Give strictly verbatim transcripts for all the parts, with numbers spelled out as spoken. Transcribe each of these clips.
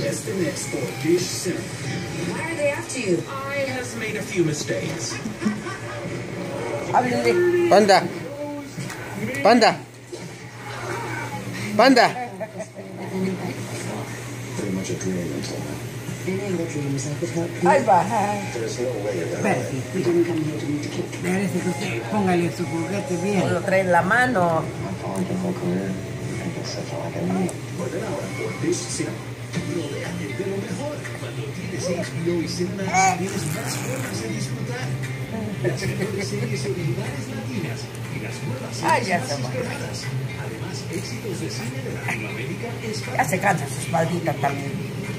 Test the next for Dish Cinema. Why are they after you? I have made a few mistakes. Panda. Panda. Panda. Pretty much a dream until now. In any dreams I could help you. Ahí va. There's no way of that. Espérate, We didn't come here to meet to kill. espérate que usted póngale su juguete bien. Lo trae en la mano. My political career, I guess that's all I can do. Orden ahora por Dish Cinema. Rodea de lo mejor. Cuando tienes H B O y Cinema, tienes más formas de disfrutar. Las mejores series originales latinas y las nuevas Ay, series ya más se va. esperadas. Además, éxitos de cine de Latinoamérica, Ya se cansa su espaldita también.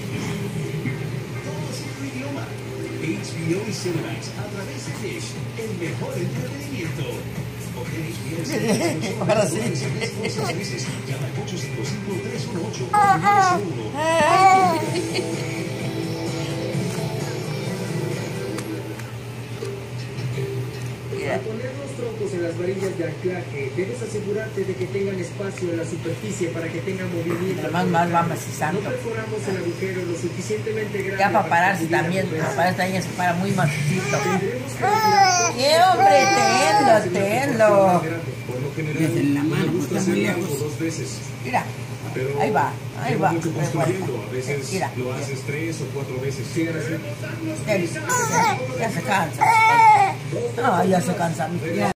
todo su idioma. H B O y Cinemax a través de Dish, el mejor entretenimiento. Porque H B O Cinemax Ahora sí. seis meses. Llama al ocho cinco cinco, tres uno ocho, cuatro nueve cero uno. Al poner los troncos en las varillas de anclaje, debes asegurarte de que tengan espacio en la superficie para que tengan movimiento. Además, más vamos y No santo. perforamos el agujero lo suficientemente grande. Ya para pararse que pudiera también, moverse. para pararse también se para muy mansito. Tendremos que retirar ¡Qué hombre! Tenlo, tenlo. Por lo general, Desde la mano, me gusta está muy hacerlo lejos. dos veces. Mira, Pero ahí va, ahí llevo va. mucho construyendo. A veces Mira, lo haces tres o cuatro veces. Sigan así. ya se cansa. Ah, ya se cansa. Ya.